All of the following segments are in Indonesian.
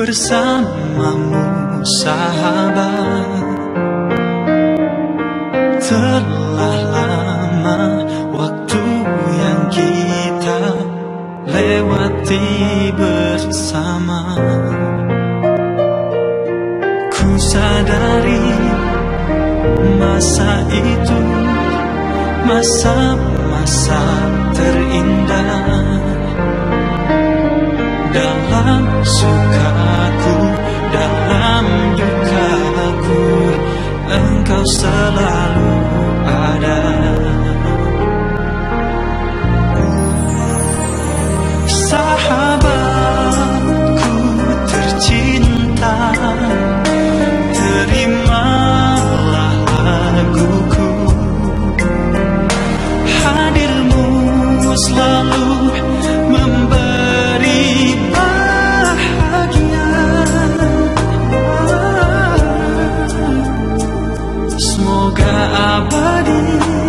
bersamamu sahabat. Telah lama waktu yang kita lewati bersama. Ku sadari masa itu masa-masa terindah. Dalam sukaku, dalam dukaku, engkau selalu ada. Sahabatku tercinta, terimalah laguku. Hadirmu selalu memberi bahagia. Semoga abadi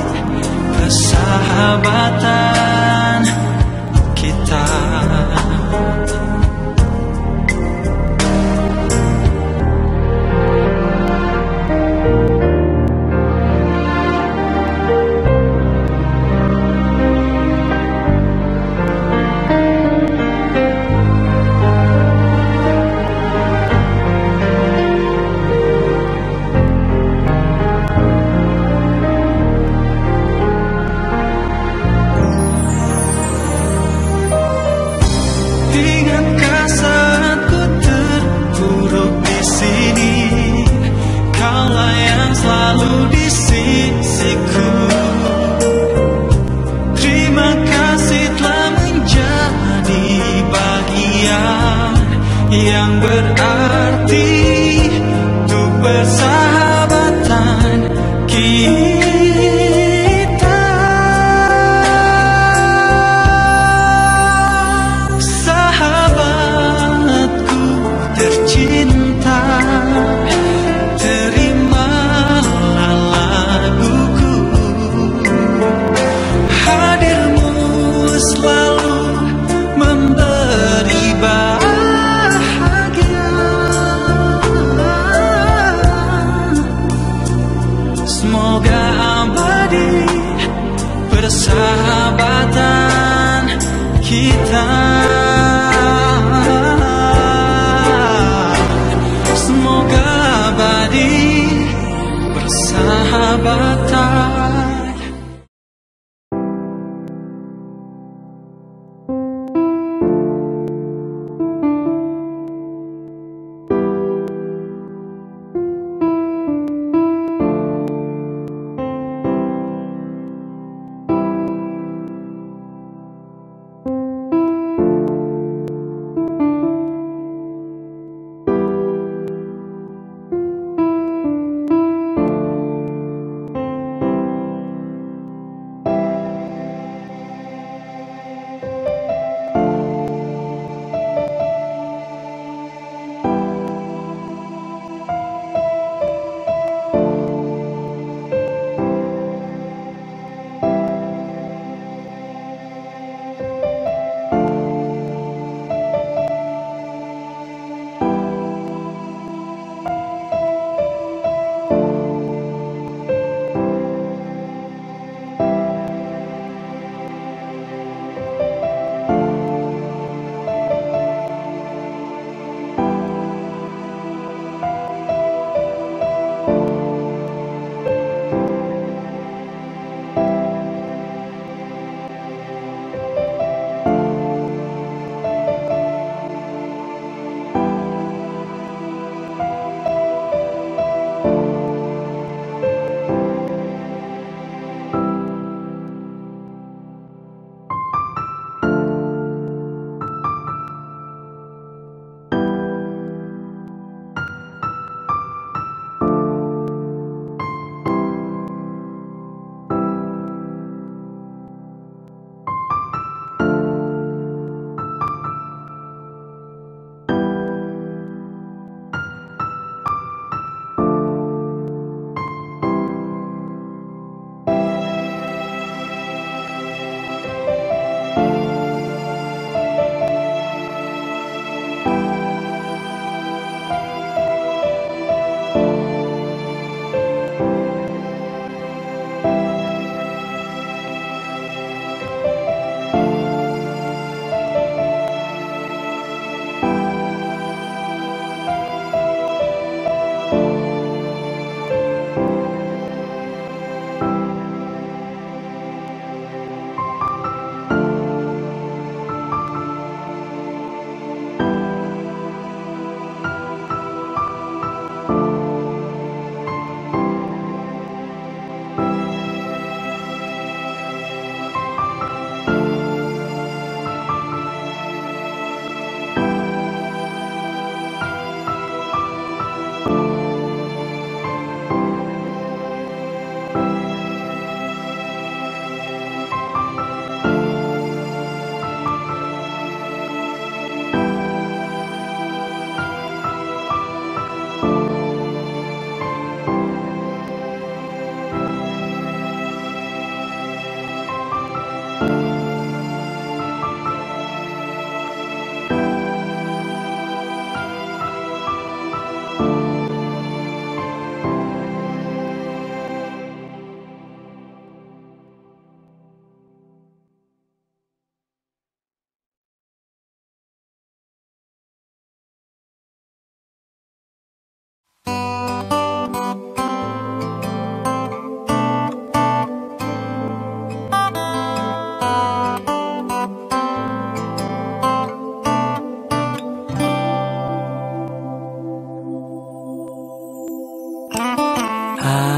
persahabatan kita. Ingatkah saat ku terpuruk di sini, kaulah yang selalu di sisiku. Terima kasih telah menjadi bagian yang berarti untuk persahabatan kita. Cinta, terimalah laguku. Hadirmu selalu memberi bahagia. Semoga abadi persahabatan kita. Persahabatan.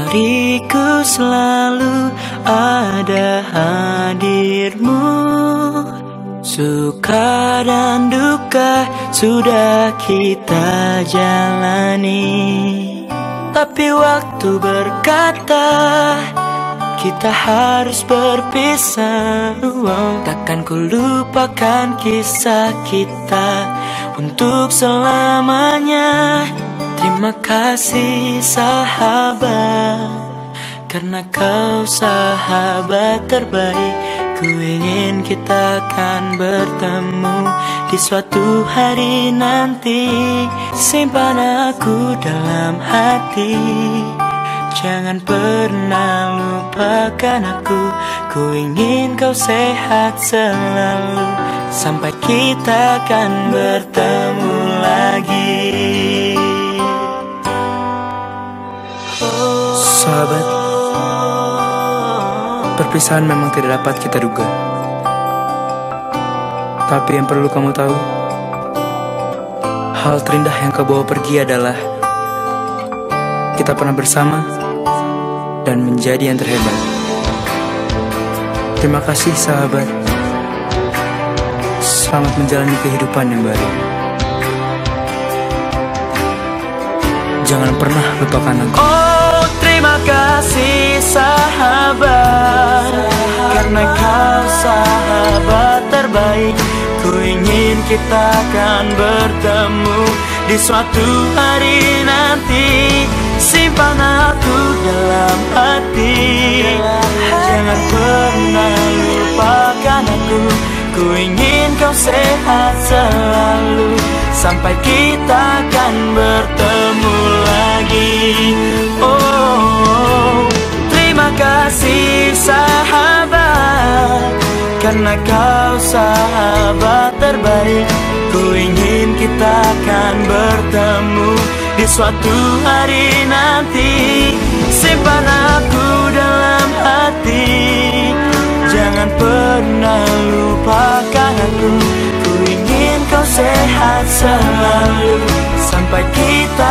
hariku selalu ada hadirmu. Suka dan duka sudah kita jalani, tapi waktu berkata kita harus berpisah. Takkan ku lupakan kisah kita untuk selamanya. Terima kasih sahabat, karena kau sahabat terbaik. Ku ingin kita akan bertemu di suatu hari nanti. Simpan aku dalam hati, jangan pernah lupakan aku. Ku ingin kau sehat selalu, sampai kita akan bertemu lagi. Sahabat, perpisahan memang tidak dapat kita duga. Tapi yang perlu kamu tahu, hal terindah yang kau bawa pergi adalah kita pernah bersama dan menjadi yang terhebat. Terima kasih sahabat. Selamat menjalani kehidupan yang baru. Jangan pernah lupakan aku. Oh, terima kasih sahabat, karena kau sahabat terbaik. Ku ingin kita akan bertemu di suatu hari nanti. Simpan aku dalam hati, jangan pernah lupakan aku. Ku ingin kau sehat selalu, sampai kita akan bertemu lagi. Oh, terima kasih sahabat, karena kau sahabat terbaik. Ku ingin kita akan bertemu di suatu hari nanti. Simpan aku dalam hati, jangan pernah lupakan aku. Ku ingin kau sehat selalu, sampai kita